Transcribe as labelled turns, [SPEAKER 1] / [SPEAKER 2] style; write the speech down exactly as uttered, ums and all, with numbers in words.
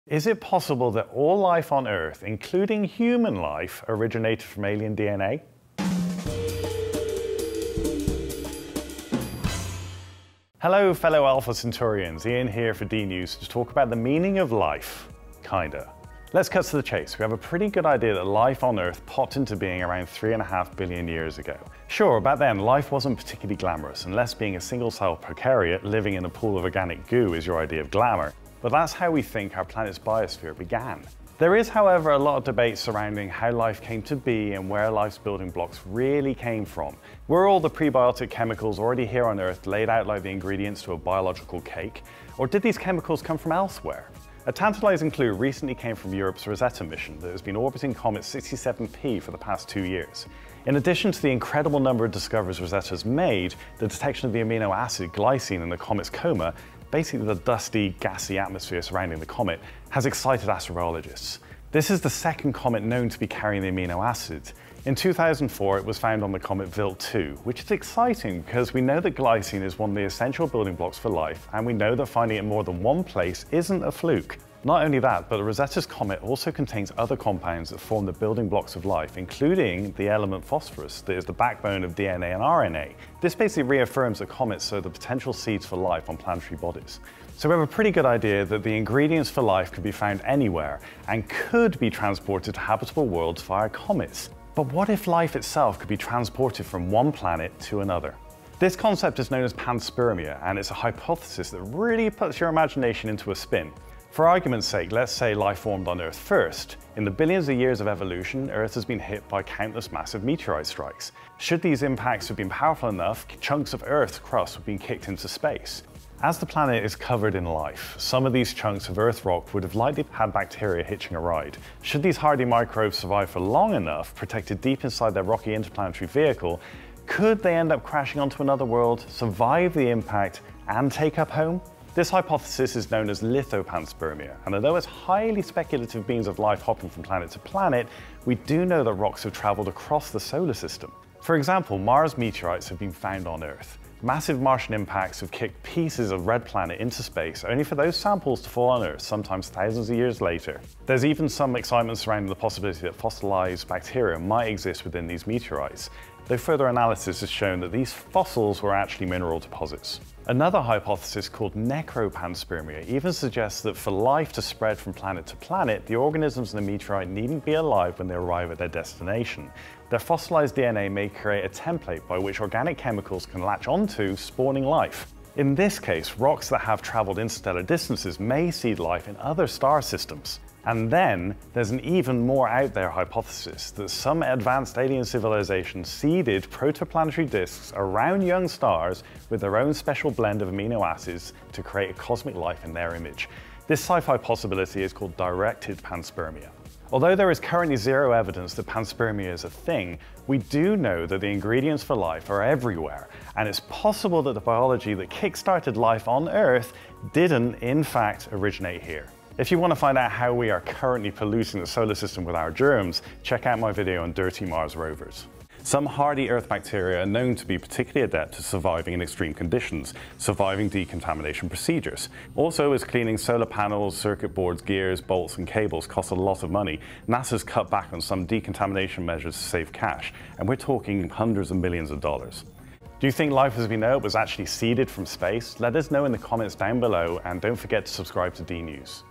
[SPEAKER 1] Is it possible that all life on Earth, including human life, originated from alien D N A? Hello fellow Alpha Centaurians, Ian here for D News to talk about the meaning of life, kinda. Let's cut to the chase. We have a pretty good idea that life on Earth popped into being around three and a half billion years ago. Sure, back then life wasn't particularly glamorous, unless being a single-cell prokaryote living in a pool of organic goo is your idea of glamour, but that's how we think our planet's biosphere began. There is, however, a lot of debate surrounding how life came to be and where life's building blocks really came from. Were all the prebiotic chemicals already here on Earth laid out like the ingredients to a biological cake? Or did these chemicals come from elsewhere? A tantalizing clue recently came from Europe's Rosetta mission that has been orbiting Comet sixty-seven P for the past two years. In addition to the incredible number of discoveries Rosetta's made, the detection of the amino acid glycine in the comet's coma, basically the dusty, gassy atmosphere surrounding the comet, has excited astrobiologists. This is the second comet known to be carrying the amino acids. In two thousand four, it was found on the comet Philae two, which is exciting because we know that glycine is one of the essential building blocks for life, and we know that finding it in more than one place isn't a fluke. Not only that, but Rosetta's comet also contains other compounds that form the building blocks of life, including the element phosphorus that is the backbone of D N A and R N A. This basically reaffirms that comets sow the potential seeds for life on planetary bodies. So we have a pretty good idea that the ingredients for life could be found anywhere and could be transported to habitable worlds via comets. But what if life itself could be transported from one planet to another? This concept is known as Panspermia, and it's a hypothesis that really puts your imagination into a spin. For argument's sake, let's say life formed on Earth first. In the billions of years of evolution, Earth has been hit by countless massive meteorite strikes. Should these impacts have been powerful enough, chunks of Earth's crust would have been kicked into space. As the planet is covered in life, some of these chunks of Earth rock would have likely had bacteria hitching a ride. Should these hardy microbes survive for long enough, protected deep inside their rocky interplanetary vehicle, could they end up crashing onto another world, survive the impact, and take up home? This hypothesis is known as NecroPanspermia, and although it's highly speculative means of life hopping from planet to planet, we do know that rocks have traveled across the solar system. For example, Mars meteorites have been found on Earth. Massive Martian impacts have kicked pieces of red planet into space, only for those samples to fall on Earth, sometimes thousands of years later. There's even some excitement surrounding the possibility that fossilized bacteria might exist within these meteorites, though further analysis has shown that these fossils were actually mineral deposits. Another hypothesis called NecroPanspermia even suggests that for life to spread from planet to planet, the organisms in the meteorite needn't be alive when they arrive at their destination. Their fossilized D N A may create a template by which organic chemicals can latch onto, spawning life. In this case, rocks that have traveled interstellar distances may seed life in other star systems. And then there's an even more out there hypothesis that some advanced alien civilizations seeded protoplanetary disks around young stars with their own special blend of amino acids to create a cosmic life in their image. This sci-fi possibility is called directed panspermia. Although there is currently zero evidence that panspermia is a thing, we do know that the ingredients for life are everywhere, and it's possible that the biology that kick-started life on Earth didn't, in fact, originate here. If you want to find out how we are currently polluting the solar system with our germs, check out my video on dirty Mars rovers. Some hardy Earth bacteria are known to be particularly adept at surviving in extreme conditions, surviving decontamination procedures. Also, as cleaning solar panels, circuit boards, gears, bolts and cables costs a lot of money, NASA's cut back on some decontamination measures to save cash, and we're talking hundreds of millions of dollars. Do you think life as we know it was actually seeded from space? Let us know in the comments down below, and don't forget to subscribe to D News.